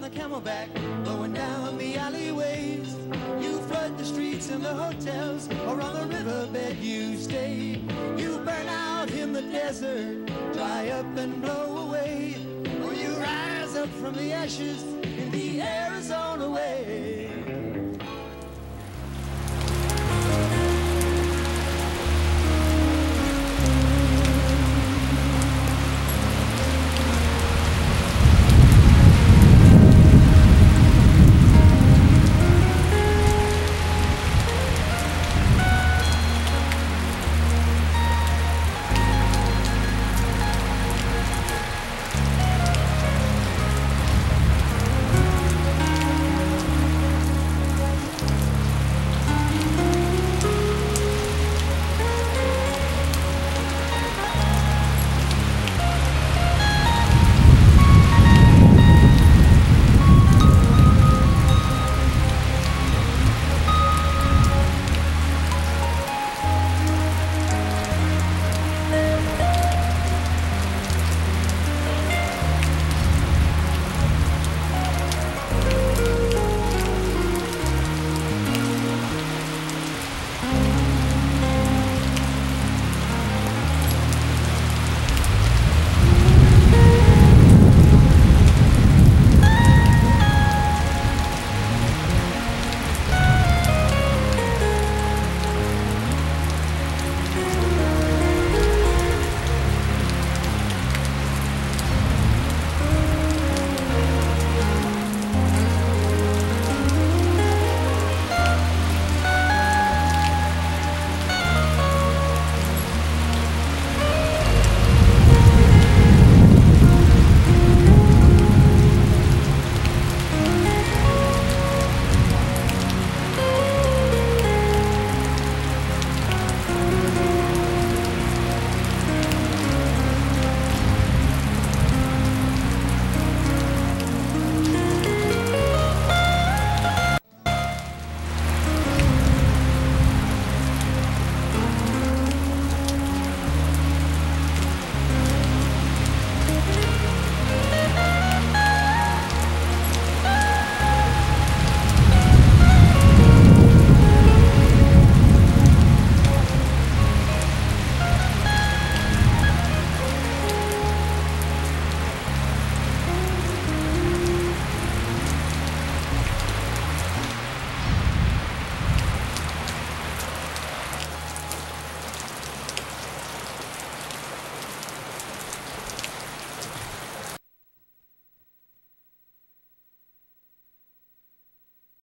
a camelback, going down the alleyways. You flood the streets in the hotels, or on the riverbed you stay. You burn out in the desert, dry up and blow away, or you rise up from the ashes in the Arizona